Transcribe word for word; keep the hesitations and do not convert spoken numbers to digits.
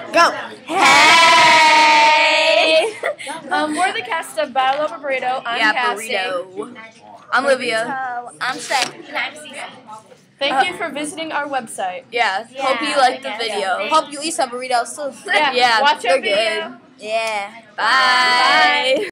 Go. Hey! Um, we're the cast of Battle Over Burrito. I'm yeah, Cassie. burrito. I'm Olivia. I'm Seth. And I'm Cece. Thank Uh, you for visiting our website. Yeah, Yeah, hope you liked the I guess. video. Hope you eat some burritos too. Yeah, Yeah, watch our they're video. good. Yeah. Bye.